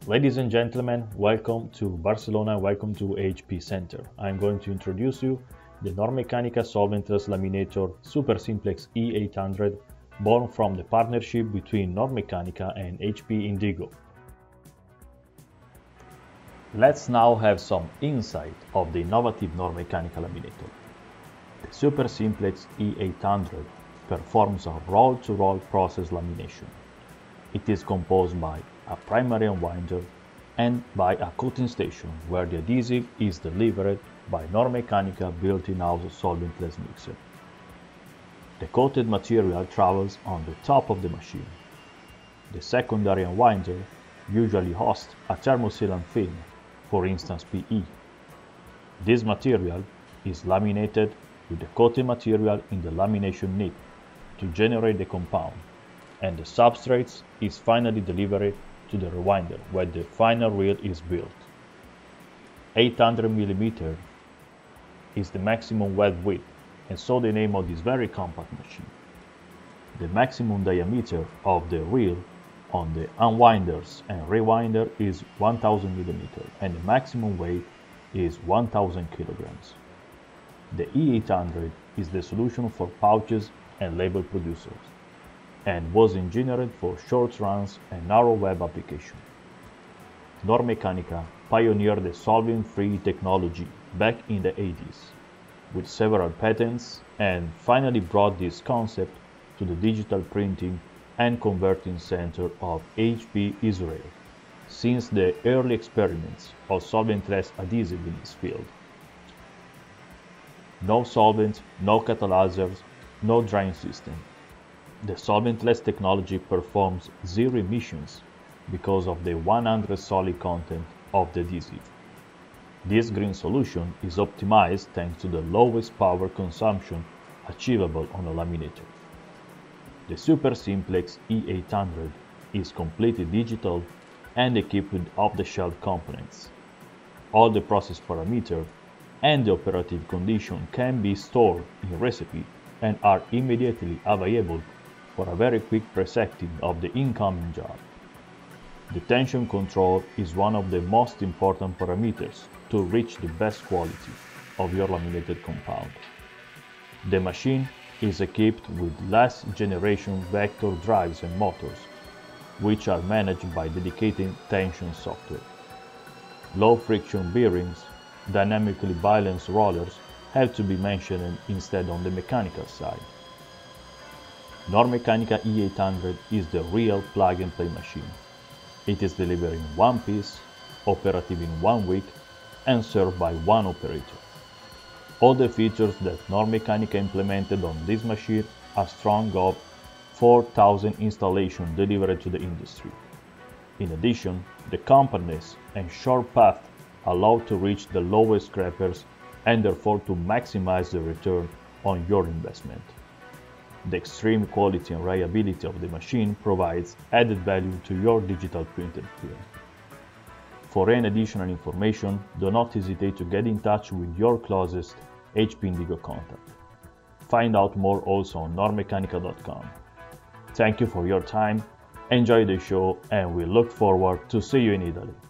Ladies and gentlemen, welcome to Barcelona, welcome to HP Center. I'm going to introduce you the Nordmeccanica solventless laminator Super Simplex e800, born from the partnership between Nordmeccanica and HP Indigo. Let's now have some insight of the innovative Nordmeccanica laminator. The Super Simplex e800 performs a roll-to-roll process lamination. It is composed by a primary unwinder and by a coating station where the adhesive is delivered by Nordmeccanica built-in-house solventless mixer. The coated material travels on the top of the machine. The secondary unwinder usually hosts a thermosealant film, for instance PE. This material is laminated with the coated material in the lamination nib to generate the compound, and the substrates is finally delivered to the rewinder where the final reel is built. 800 mm is the maximum weld width, and so the name of this very compact machine. The maximum diameter of the reel on the unwinders and rewinder is 1000 mm, and the maximum weight is 1000 kilograms. The e800 is the solution for pouches and label producers, and was engineered for short runs and narrow web application. Nordmeccanica pioneered the solvent-free technology back in the 80s, with several patents, and finally brought this concept to the digital printing and converting center of HP Israel, since the early experiments of solventless adhesive in this field. No solvent, no catalyzers, no drying system. The solventless technology performs zero emissions because of the 100 solid content of the adhesive. This green solution is optimized thanks to the lowest power consumption achievable on a laminator. The Super Simplex e800 is completely digital and equipped with off-the-shelf components. All the process parameters and the operative condition can be stored in recipe and are immediately available for a very quick presetting of the incoming job. The tension control is one of the most important parameters to reach the best quality of your laminated compound. The machine is equipped with last generation vector drives and motors, which are managed by dedicated tension software. Low friction bearings, dynamically balanced rollers have to be mentioned instead on the mechanical side. Nordmeccanica e800 is the real plug-and-play machine. It is delivered in one piece, operative in 1 week, and served by one operator. All the features that Nordmeccanica implemented on this machine are strong of 4,000 installations delivered to the industry. In addition, the compactness and short path allow to reach the lowest scrapers and therefore to maximize the return on your investment. The extreme quality and reliability of the machine provides added value to your digital printed film. For any additional information, do not hesitate to get in touch with your closest HP Indigo contact. Find out more also on nordmeccanica.com. Thank you for your time, enjoy the show, and we look forward to see you in Italy.